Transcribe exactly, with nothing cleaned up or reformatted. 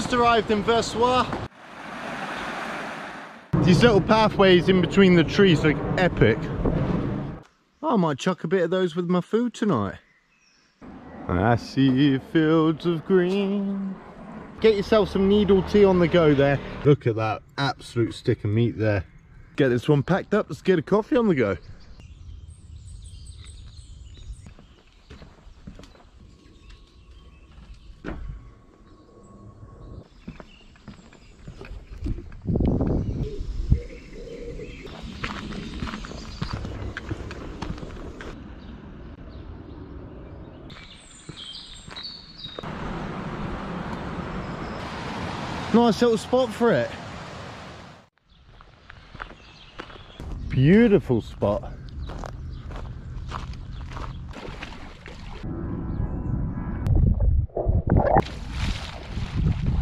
just arrived in Versoix. These little pathways in between the trees look epic. I might chuck a bit of those with my food tonight. I see fields of green. Get yourself some needle tea on the go there. Look at that absolute stick of meat there. Get this one packed up, let's get a coffee on the go. Nice little spot for it. Beautiful spot.